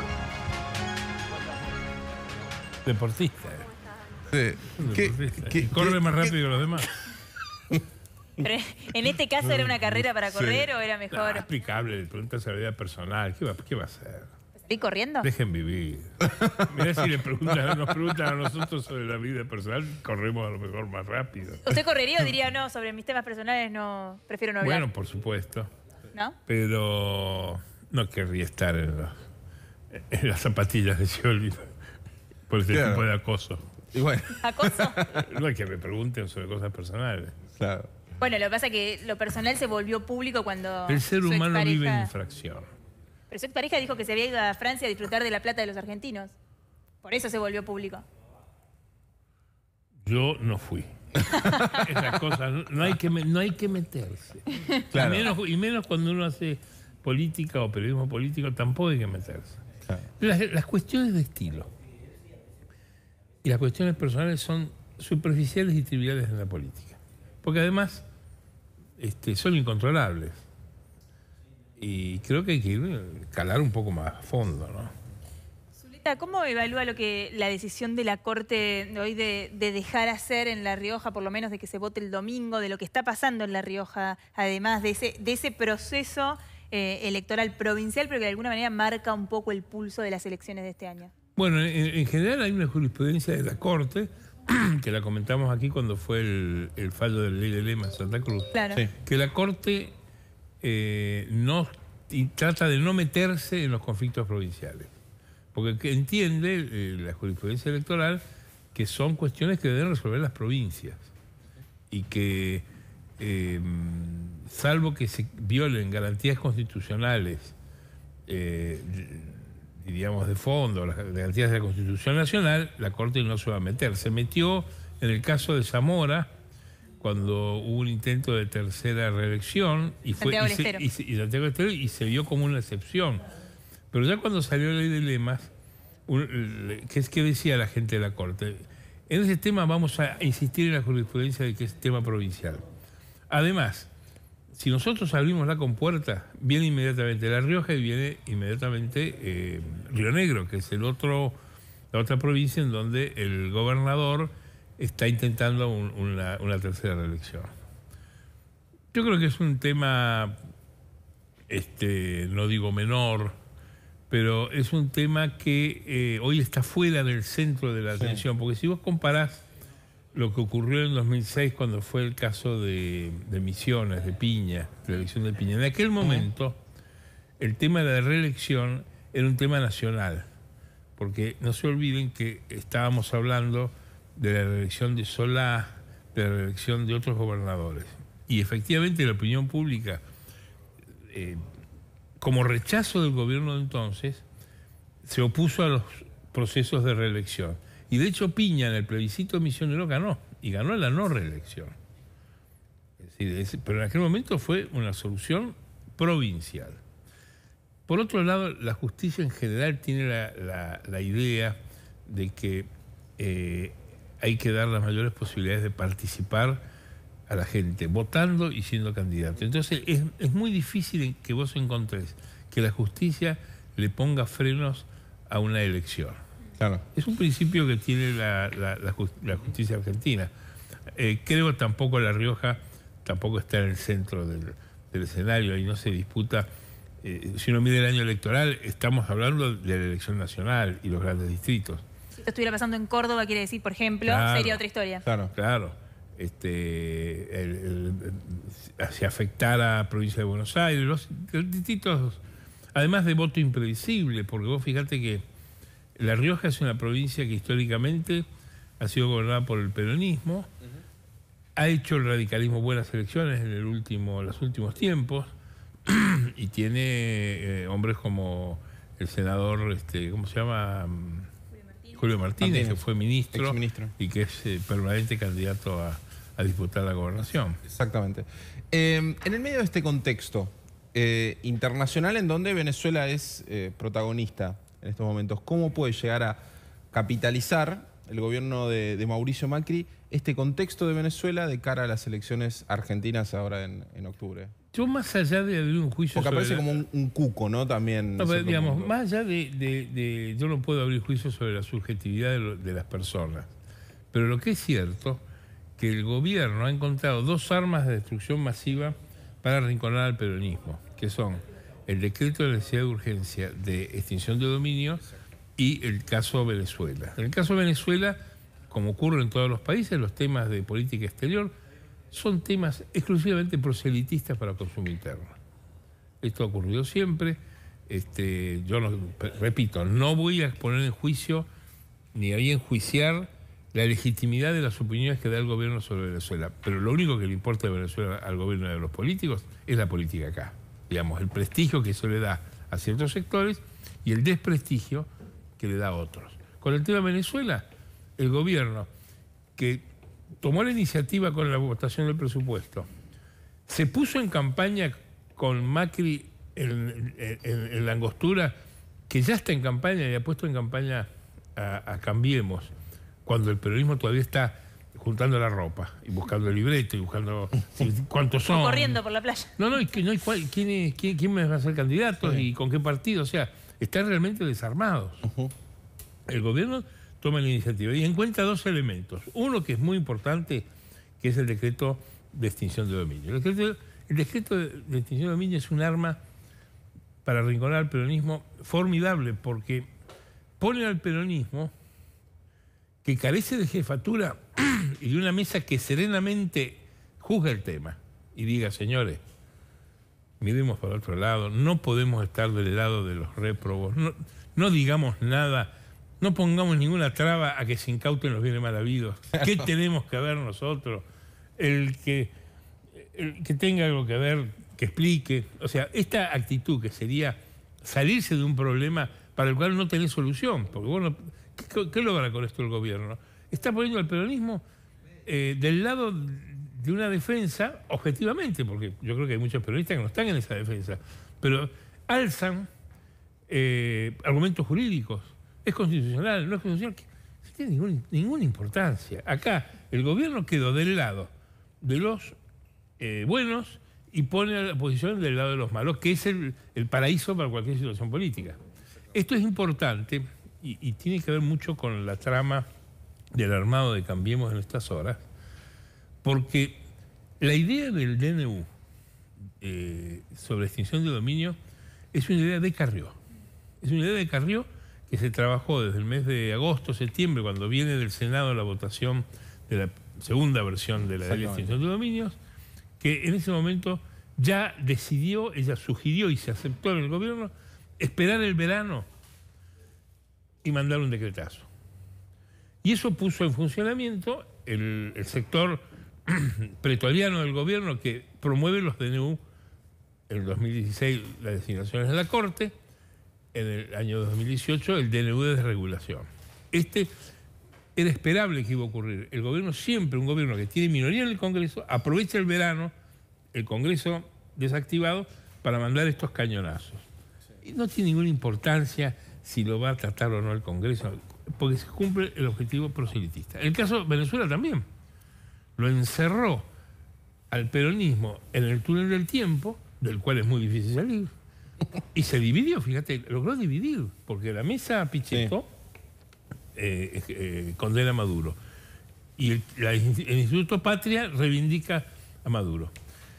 Deportista. Sí. ¿Qué, qué, corre qué, más rápido qué? que los demás. Pero en este caso, ¿era una carrera para correr sí. o era mejor? No, explicable, pregunta sobre la vida personal. ¿Qué va, qué va a hacer? ¿Estoy corriendo? Dejen vivir. Mirá si le preguntan, nos preguntan a nosotros sobre la vida personal, corremos a lo mejor más rápido. ¿Usted correría o diría, no, sobre mis temas personales no, prefiero no hablar? Bueno, por supuesto. ¿No? Pero no querría estar en, los, en las zapatillas de Scioli por ese claro. tipo de acoso. Y bueno. ¿Acoso? No es que me pregunten sobre cosas personales. Claro. Bueno, lo que pasa es que lo personal se volvió público cuando el ser humano expareja... vive en infracción. Pero su expareja dijo que se había ido a Francia a disfrutar de la plata de los argentinos. Por eso se volvió público. Yo no fui. Esas cosas, no, no, hay que, no hay que meterse. Claro. Y, menos, y menos cuando uno hace política o periodismo político, tampoco hay que meterse. Claro. Las, las cuestiones de estilo y las cuestiones personales son superficiales y triviales en la política. Porque además este, son incontrolables. Y creo que hay que ir a calar un poco más a fondo, ¿no? Zuleta, ¿cómo evalúa lo que la decisión de la Corte de hoy de, de dejar hacer en La Rioja, por lo menos de que se vote el domingo, de lo que está pasando en La Rioja, además de ese, de ese proceso eh, electoral provincial, pero que de alguna manera marca un poco el pulso de las elecciones de este año? Bueno, en, en general hay una jurisprudencia de la Corte, que la comentamos aquí cuando fue el, el fallo de la ley de Lema en Santa Cruz, claro. Sí. Que la Corte... Eh, no, y trata de no meterse en los conflictos provinciales. Porque entiende eh, la jurisprudencia electoral que son cuestiones que deben resolver las provincias. Y que, eh, salvo que se violen garantías constitucionales, eh, digamos, de fondo, las garantías de la Constitución Nacional, la Corte no se va a meter. Se metió en el caso de Zamora, cuando hubo un intento de tercera reelección, y fue Santiago y se, del y, se, y, Santiago del Estero, y se vio como una excepción. Pero ya cuando salió la ley de lemas, un, ¿qué es que decía la gente de la Corte? En ese tema vamos a insistir en la jurisprudencia de que es tema provincial. Además, si nosotros abrimos la compuerta, viene inmediatamente La Rioja y viene inmediatamente eh, Río Negro, que es el otro, la otra provincia en donde el gobernador está intentando un, una, una tercera reelección. Yo creo que es un tema, este, no digo menor, pero es un tema que eh, hoy está fuera del centro de la atención, sí. Porque si vos comparás lo que ocurrió en dos mil seis cuando fue el caso de, de Misiones, de Piña, de la elección de Piña, en aquel momento el tema de la reelección era un tema nacional, porque no se olviden que estábamos hablando de la reelección de Solá, de la reelección de otros gobernadores. Y efectivamente la opinión pública, eh, como rechazo del gobierno de entonces, se opuso a los procesos de reelección. Y de hecho Piña en el plebiscito misionero ganó, y ganó la no reelección. Es decir, es, pero en aquel momento fue una solución provincial. Por otro lado, la justicia en general tiene la, la, la idea de que eh, hay que dar las mayores posibilidades de participar a la gente, votando y siendo candidato. Entonces es, es muy difícil que vos encontres que la justicia le ponga frenos a una elección. Claro. Es un principio que tiene la, la, la, la justicia argentina. Eh, creo que tampoco La Rioja tampoco está en el centro del, del escenario y no se disputa. Eh, si uno mide el año electoral, estamos hablando de la elección nacional y los grandes distritos. Si esto estuviera pasando en Córdoba, quiere decir, por ejemplo, claro, sería otra historia. Claro, claro. Este, el, el, el, si afectara a la provincia de Buenos Aires, los, los distritos, además de voto impredecible, porque vos fíjate que La Rioja es una provincia que históricamente ha sido gobernada por el peronismo, uh-huh. Ha hecho el radicalismo buenas elecciones en el último, los últimos tiempos, y tiene eh, hombres como el senador, este, ¿cómo se llama? Julio Martínez, Julio Martínez, Martínez. que fue ministro, ministro y que es eh, permanente candidato a, a disputar la gobernación. Exactamente. Eh, en el medio de este contexto eh, internacional en donde Venezuela es eh, protagonista en estos momentos, ¿cómo puede llegar a capitalizar el gobierno de, de Mauricio Macri este contexto de Venezuela de cara a las elecciones argentinas ahora en, en octubre? Yo más allá de abrir un juicio Porque aparece sobre como un, un cuco, ¿no? También. No, pero, digamos, punto. Más allá de, de, de... Yo no puedo abrir juicio sobre la subjetividad de, lo, de las personas. Pero lo que es cierto, que el gobierno ha encontrado dos armas de destrucción masiva para arrinconar al peronismo, que son el decreto de necesidad de urgencia de extinción de dominio y el caso Venezuela. En el caso Venezuela, como ocurre en todos los países, los temas de política exterior son temas exclusivamente proselitistas para consumo interno. Esto ha ocurrido siempre. Este, yo, no, repito, no voy a poner en juicio ni a enjuiciar la legitimidad de las opiniones que da el gobierno sobre Venezuela. Pero lo único que le importa de Venezuela al gobierno y a los políticos es la política acá. Digamos, el prestigio que eso le da a ciertos sectores y el desprestigio que le da a otros. Con el tema de Venezuela, el gobierno que tomó la iniciativa con la votación del presupuesto, se puso en campaña con Macri en, en, en la angostura, que ya está en campaña y ha puesto en campaña a, a Cambiemos, cuando el peronismo todavía está juntando la ropa y buscando el libreto y buscando cuántos son. Corriendo por la playa. No, no, y que no hay cuál, quién, es, quién, quién va a ser candidato sí. y con qué partido. O sea, están realmente desarmados. Uh-huh. El gobierno toma la iniciativa y encuentra dos elementos. Uno que es muy importante, que es el decreto de extinción de dominio. El decreto, el decreto de extinción de dominio es un arma para arrinconar al peronismo formidable, porque pone al peronismo, que carece de jefatura y de una mesa que serenamente juzga el tema y diga, señores, miremos para otro lado, no podemos estar del lado de los réprobos, no, no digamos nada, no pongamos ninguna traba a que se incauten los bienes mal habidos. ¿Qué tenemos que ver nosotros? El que, el que tenga algo que ver, que explique. O sea, esta actitud que sería salirse de un problema para el cual no tenés solución. Porque bueno, ¿qué, qué logra con esto el gobierno? Está poniendo al peronismo eh, del lado de una defensa, objetivamente, porque yo creo que hay muchos peronistas que no están en esa defensa, pero alzan eh, argumentos jurídicos. Es constitucional, no es constitucional, no tiene ningún, ninguna importancia. Acá el gobierno quedó del lado de los eh, buenos y pone a la oposición del lado de los malos, que es el, el paraíso para cualquier situación política. Esto es importante y, y tiene que ver mucho con la trama del armado de Cambiemos en estas horas, porque la idea del D N U eh, sobre extinción de dominio es una idea de Carrió. Es una idea de Carrió que se trabajó desde el mes de agosto, septiembre, cuando viene del Senado la votación de la segunda versión de la ley de extinción de dominios, que en ese momento ya decidió, ella sugirió y se aceptó en el gobierno, esperar el verano y mandar un decretazo. Y eso puso en funcionamiento el, el sector pretoriano del gobierno que promueve los D N U. En el dos mil dieciséis las designaciones de la Corte, en el año dos mil dieciocho el D N U de desregulación. Este era esperable que iba a ocurrir. El gobierno siempre, un gobierno que tiene minoría en el Congreso, aprovecha el verano, el Congreso desactivado, para mandar estos cañonazos. Y no tiene ninguna importancia si lo va a tratar o no el Congreso, porque se cumple el objetivo proselitista. El caso de Venezuela también. Lo encerró al peronismo en el túnel del tiempo, del cual es muy difícil salir, y se dividió, fíjate, logró dividir, porque la mesa Pichetto sí. eh, eh, condena a Maduro y el, la, el Instituto Patria reivindica a Maduro.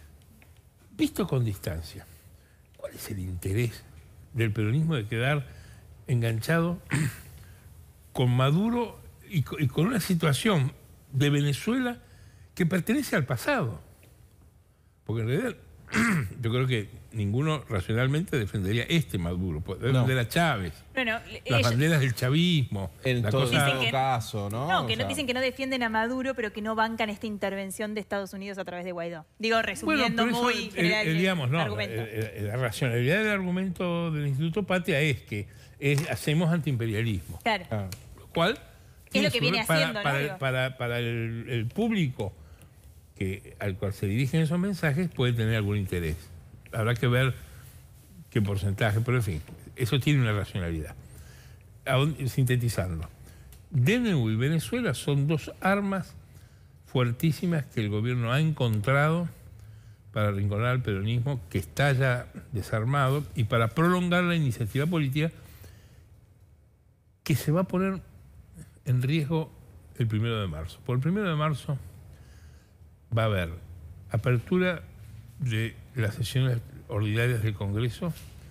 Visto con distancia, ¿cuál es el interés del peronismo de quedar enganchado con Maduro y, y con una situación de Venezuela que pertenece al pasado? Porque en realidad yo creo que ninguno racionalmente defendería este Maduro, debe No. defender a Chávez, Bueno, las ellos- banderas del chavismo. En la todo cosa- que- caso, ¿no? No, que O no sea, dicen que no defienden a Maduro, pero que no bancan esta intervención de Estados Unidos a través de Guaidó. Digo, resumiendo pero eso, muy el- general el, el digamos, no, argumento. el- el- la racionalidad del argumento del Instituto Patria es que es, hacemos antiimperialismo. Claro. ah, Lo cual Es lo tiene que su- viene para, haciendo, ¿no? para, Digo. para, para el, el público que, al cual se dirigen esos mensajes puede tener algún interés. Habrá que ver qué porcentaje, pero en fin, eso tiene una racionalidad. Aún, sintetizando, D N U y Venezuela son dos armas fuertísimas que el gobierno ha encontrado para arrinconar al peronismo, que está ya desarmado, y para prolongar la iniciativa política que se va a poner en riesgo el primero de marzo. Por el primero de marzo va a haber apertura de las sesiones ordinarias del Congreso,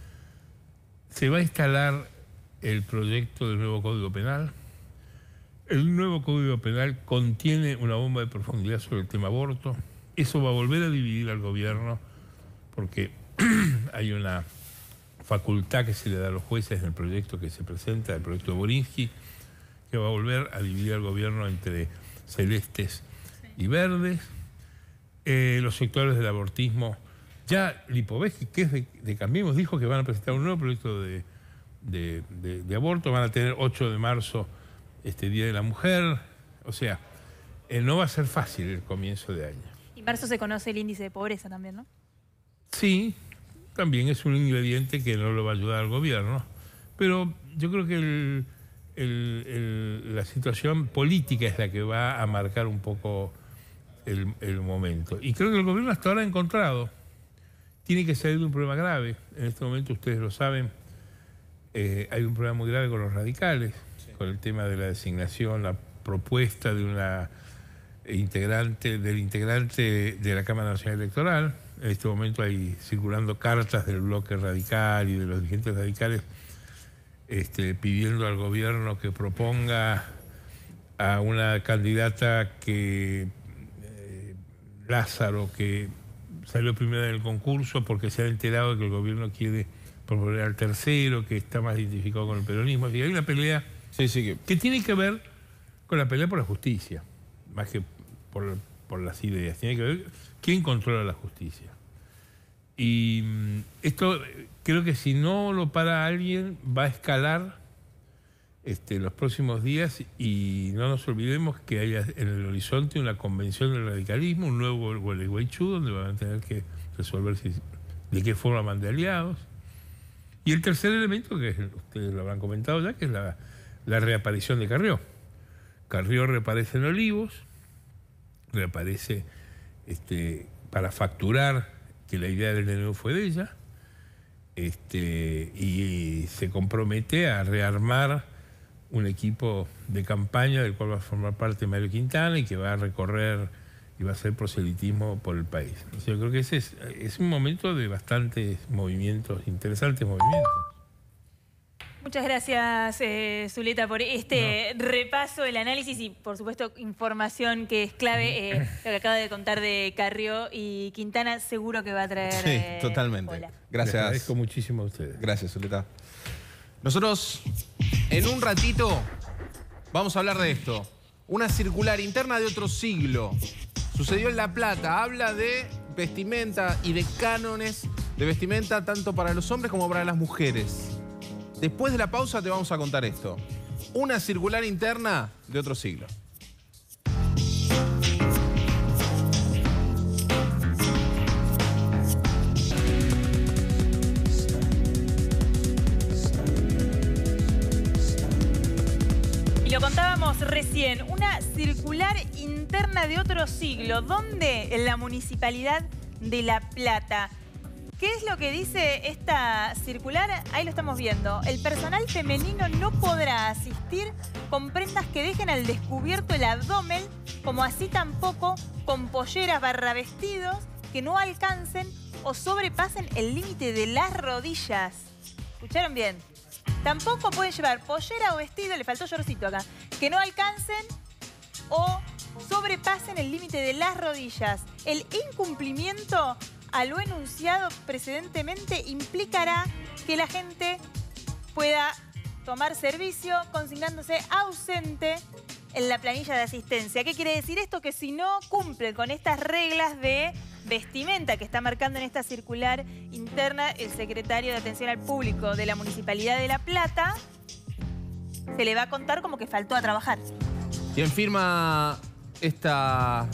se va a instalar el proyecto del nuevo Código Penal. El nuevo Código Penal contiene una bomba de profundidad sobre el tema aborto. Eso va a volver a dividir al gobierno porque hay una facultad que se le da a los jueces en el proyecto que se presenta, el proyecto de Borinsky, que va a volver a dividir al gobierno entre celestes y verdes. Eh, los sectores del abortismo, ya Lipovetsky, que es de, de Cambiemos, dijo que van a presentar un nuevo proyecto de, de, de, de aborto, van a tener ocho de marzo este Día de la Mujer, o sea, eh, no va a ser fácil el comienzo de año. Y en marzo se conoce el índice de pobreza también, ¿no? Sí, también es un ingrediente que no lo va a ayudar al gobierno, pero yo creo que el, el, el, la situación política es la que va a marcar un poco el, el momento. Y creo que el gobierno hasta ahora ha encontrado, tiene que salir de un problema grave. En este momento, ustedes lo saben, eh, hay un problema muy grave con los radicales, sí, con el tema de la designación, la propuesta de una integrante, del integrante de la Cámara Nacional Electoral. En este momento hay circulando cartas del bloque radical y de los dirigentes radicales este, pidiendo al gobierno que proponga a una candidata que eh, Lázaro, que salió primero en el concurso porque se ha enterado de que el gobierno quiere proponer al tercero, que está más identificado con el peronismo. Y hay una pelea sí, sí, que... que tiene que ver con la pelea por la justicia, más que por, por las ideas. Tiene que ver quién controla la justicia. Y esto creo que si no lo para alguien va a escalar este, los próximos días, y no nos olvidemos que hay en el horizonte una convención del radicalismo, un nuevo Gualeguaychú, donde van a tener que resolver si, de qué forma van de aliados. Y el tercer elemento, que ustedes lo habrán comentado ya, que es la, la reaparición de Carrió. Carrió reaparece en Olivos, reaparece este, para facturar que la idea del D N U fue de ella, este, y se compromete a rearmar un equipo de campaña del cual va a formar parte Mario Quintana y que va a recorrer y va a hacer proselitismo por el país. O sea, yo creo que ese es, es un momento de bastantes movimientos, interesantes movimientos. Muchas gracias, eh, Zuleta, por este no. repaso, el análisis y, por supuesto, información que es clave. Eh, lo que acaba de contar de Carrió y Quintana, seguro que va a traer... Sí, eh, totalmente. Hola. Gracias. Les agradezco muchísimo a ustedes. Gracias, Zuleta. Nosotros, en un ratito, vamos a hablar de esto. Una circular interna de otro siglo. Sucedió en La Plata. Habla de vestimenta y de cánones de vestimenta tanto para los hombres como para las mujeres. Después de la pausa te vamos a contar esto. Una circular interna de otro siglo. Y lo contábamos recién, una circular interna de otro siglo. ¿Dónde? En la Municipalidad de La Plata. ¿Qué es lo que dice esta circular? Ahí lo estamos viendo. El personal femenino no podrá asistir con prendas que dejen al descubierto el abdomen, como así tampoco con polleras barra vestidos que no alcancen o sobrepasen el límite de las rodillas. ¿Escucharon bien? Tampoco pueden llevar pollera o vestido, le faltó shortcito acá, que no alcancen o sobrepasen el límite de las rodillas. El incumplimiento a lo enunciado precedentemente implicará que la gente pueda tomar servicio consignándose ausente en la planilla de asistencia. ¿Qué quiere decir esto? Que si no cumplen con estas reglas de vestimenta que está marcando en esta circular interna el secretario de Atención al Público de la Municipalidad de La Plata, se le va a contar como que faltó a trabajar. ¿Quién firma esta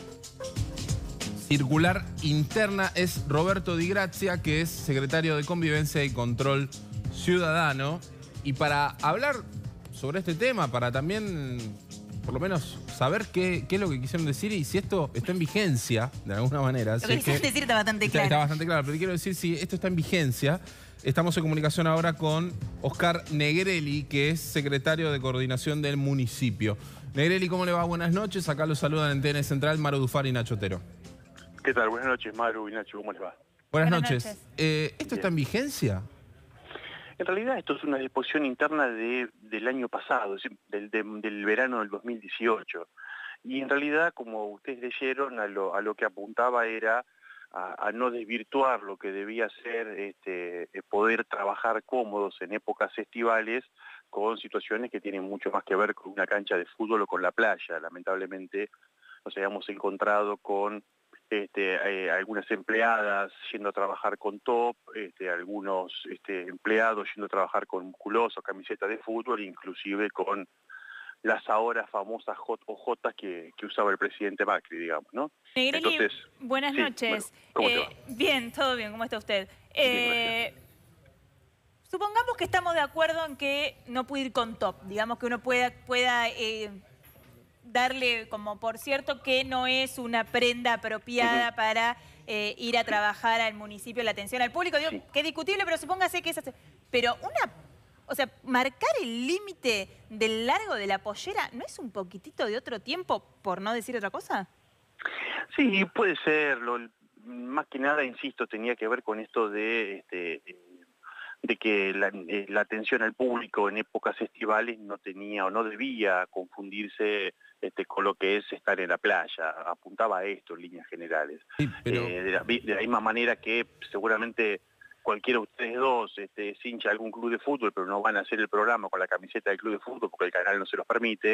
circular interna? Es Roberto Di Grazia, que es secretario de Convivencia y Control Ciudadano. Y para hablar sobre este tema, para también, por lo menos, saber qué, qué es lo que quisieron decir y si esto está en vigencia, de alguna manera. Lo si que es quisieron que decir está bastante está, claro. Está bastante claro, pero quiero decir si esto está en vigencia. Estamos en comunicación ahora con Oscar Negrelli, que es secretario de Coordinación del municipio. Negrelli, ¿cómo le va? Buenas noches. Acá lo saludan en T N Central, Maru Dufar y Nacho Otero. ¿Qué tal? Buenas noches, Maru y Nacho. ¿Cómo les va? Buenas, Buenas noches. noches. Eh, ¿Esto Bien. está en vigencia? En realidad esto es una disposición interna de, del año pasado, es decir, del, de, del verano del dos mil dieciocho. Y en realidad, como ustedes leyeron, a lo, a lo que apuntaba era a, a no desvirtuar lo que debía ser este, poder trabajar cómodos en épocas estivales con situaciones que tienen mucho más que ver con una cancha de fútbol o con la playa. Lamentablemente nos habíamos encontrado con Este, eh, algunas empleadas yendo a trabajar con top, este, algunos este, empleados yendo a trabajar con musculosos, camisetas de fútbol, inclusive con las ahora famosas J O J que, que usaba el presidente Macri, digamos, ¿no? Negrelli, Entonces, buenas sí, noches. bueno, ¿cómo te Eh, va? bien, todo bien. ¿Cómo está usted? Bien, Eh, supongamos que estamos de acuerdo en que no puede ir con top. Digamos que uno pueda, pueda eh, darle como por cierto que no es una prenda apropiada Uh-huh. para eh, ir a trabajar al municipio, la atención al público. Digo, Sí. que es discutible, pero supóngase que es así. Pero una... O sea, marcar el límite del largo de la pollera, ¿no es un poquitito de otro tiempo, por no decir otra cosa? Sí, puede ser. Lo, más que nada, insisto, tenía que ver con esto de, este, de que la, eh, la atención al público en épocas estivales no tenía o no debía confundirse este, con lo que es estar en la playa. Apuntaba a esto en líneas generales. Sí, pero... Eh, de, la, de la misma manera que seguramente cualquiera de ustedes dos este, es hincha de algún club de fútbol, pero no van a hacer el programa con la camiseta del club de fútbol porque el canal no se los permite,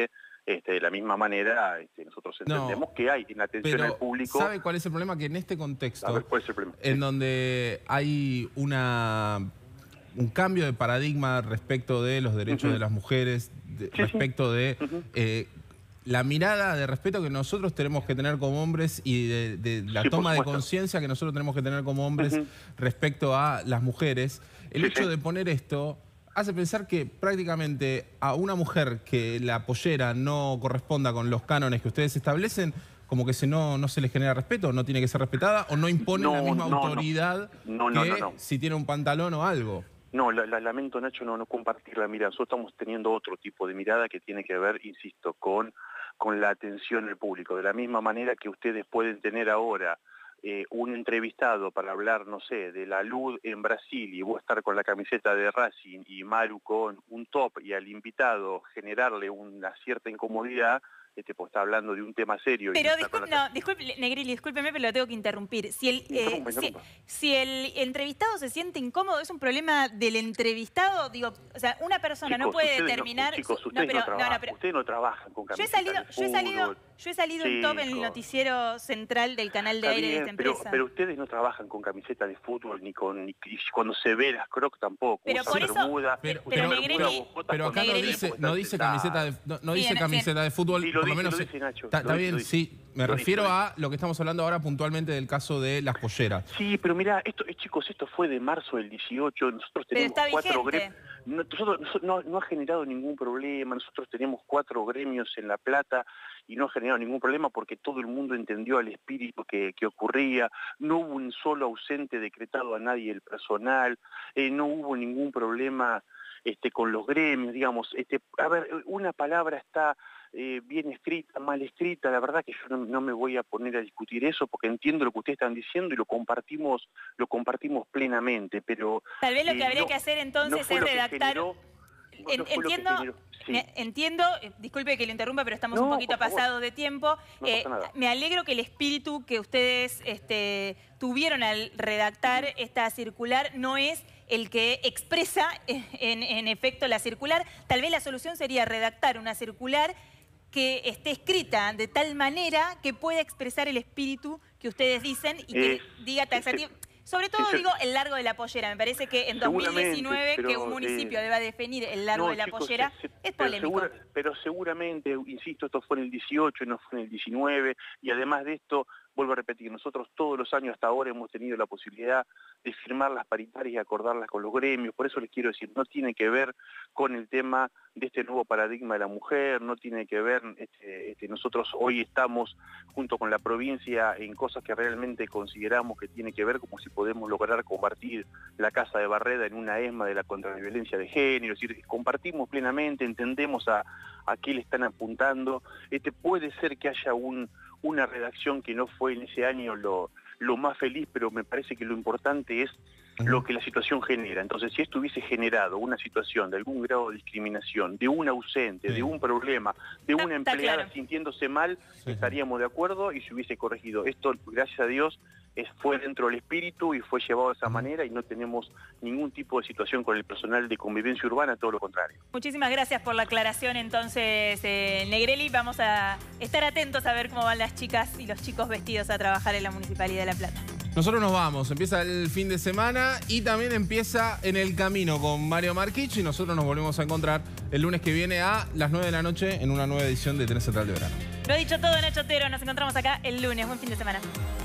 Este, de la misma manera, este, nosotros entendemos no, que hay en atención al público... ¿Sabe cuál es el problema? Que en este contexto, a ver, ¿cuál es el problema? en donde hay una, un cambio de paradigma respecto de los derechos uh-huh. de las mujeres, de, sí, respecto sí. de... Uh-huh. eh, la mirada de respeto que nosotros tenemos que tener como hombres y de, de la sí, toma de conciencia que nosotros tenemos que tener como hombres uh-huh. respecto a las mujeres. El sí, hecho sí. de poner esto hace pensar que prácticamente a una mujer que la pollera no corresponda con los cánones que ustedes establecen, como que se no, no se les genera respeto, no tiene que ser respetada o no impone no, la misma no, autoridad no. No, que no, no, no. si tiene un pantalón o algo. No, la, la, lamento, Nacho, no, no compartir la mirada. Nosotros estamos teniendo otro tipo de mirada que tiene que ver, insisto, con, con la atención al público. De la misma manera que ustedes pueden tener ahora eh, un entrevistado para hablar, no sé, de la luz en Brasil y vos estar con la camiseta de Racing y Maru con un top y al invitado generarle una cierta incomodidad, este, pues está hablando de un tema serio. Pero y disculpe, la... no, disculpe, Negrilli, discúlpeme, pero lo tengo que interrumpir. Si el, interrumpa, eh, interrumpa. Si, si el entrevistado se siente incómodo, ¿es un problema del entrevistado? Digo, o sea, una persona chicos, no puede ustedes determinar... No, chicos, su, ustedes no, no, pero, trabajan, no, no, pero, ustedes no trabajan con yo he camiseta salido, de yo he salido, fútbol. yo he salido en top en el noticiero central del canal de Está aire bien, de esta pero, empresa. pero ustedes no trabajan con camiseta de fútbol ni con ni, y cuando se ve las Crocs tampoco. Pero usan por eso, bermuda, pero, usan pero, bermuda, Negrilli, botas Pero con acá no Negrilli dice, porque no están dice pesadas. camiseta de, no, no Sí, dice en- camiseta de fútbol, Sí, lo por lo dice, menos... lo dice, Nacho, Está, lo está dice, bien, lo dice. sí. Me Lo refiero dice, lo a lo que estamos hablando ahora puntualmente del caso de las polleras. Sí, pero mirá, esto, eh, chicos, esto fue de marzo del dieciocho, nosotros Pero tenemos está cuatro vigente. gremios, no, nosotros, nosotros- no, no ha generado ningún problema, nosotros tenemos cuatro gremios en La Plata y no ha generado ningún problema porque todo el mundo entendió el espíritu que, que ocurría, no hubo un solo ausente decretado a nadie del personal, eh, no hubo ningún problema este, con los gremios, digamos, este, a ver, una palabra está... Eh, bien escrita, mal escrita, la verdad que yo no, no me voy a poner a discutir eso porque entiendo lo que ustedes están diciendo y lo compartimos, lo compartimos plenamente, pero... Tal vez lo que eh, habría no, que hacer entonces no fue es lo que redactar... generó- no En- fue lo que entiendo, generó- sí. me- entiendo, eh, disculpe que lo interrumpa, pero estamos No, un poquito por favor. pasados de tiempo. No Eh, pasa nada. me alegro que el espíritu que ustedes este, tuvieron al redactar esta circular no es el que expresa en, en efecto la circular. Tal vez la solución sería redactar una circular que esté escrita de tal manera que pueda expresar el espíritu que ustedes dicen y que Es- diga taxativo. Sobre todo es- digo el largo de la pollera. Me parece que en dos mil diecinueve Seguramente, que pero, un municipio eh, deba definir el largo No, de la chicos, pollera se- se- es pero polémico. segura- pero seguramente, insisto, esto fue en el dieciocho, no fue en el diecinueve, y además de esto, vuelvo a repetir, nosotros todos los años hasta ahora hemos tenido la posibilidad de firmar las paritarias y acordarlas con los gremios, por eso les quiero decir, no tiene que ver con el tema de este nuevo paradigma de la mujer, no tiene que ver, este, este, nosotros hoy estamos junto con la provincia en cosas que realmente consideramos que tiene que ver como si podemos lograr convertir la Casa de Barreda en una ESMA de la contra la violencia de género, es decir, compartimos plenamente, entendemos a, a qué le están apuntando, este, puede ser que haya un, una redacción que no fue en ese año lo, lo más feliz, pero me parece que lo importante es lo que la situación genera. Entonces, si esto hubiese generado una situación de algún grado de discriminación, de un ausente, Sí. de un problema, de Está- una está empleada claro. sintiéndose mal, Sí. estaríamos de acuerdo y se hubiese corregido. Esto, gracias a Dios, es, fue dentro del espíritu y fue llevado de esa manera y no tenemos ningún tipo de situación con el personal de convivencia urbana, todo lo contrario. Muchísimas gracias por la aclaración entonces, eh, Negrelli. Vamos a estar atentos a ver cómo van las chicas y los chicos vestidos a trabajar en la Municipalidad de La Plata. Nosotros nos vamos, empieza el fin de semana y también empieza En el Camino con Mario Marquich y nosotros nos volvemos a encontrar el lunes que viene a las nueve de la noche en una nueva edición de Tren Central de Verano. Lo ha dicho todo, Nacho Otero. Nos encontramos acá el lunes. Buen fin de semana.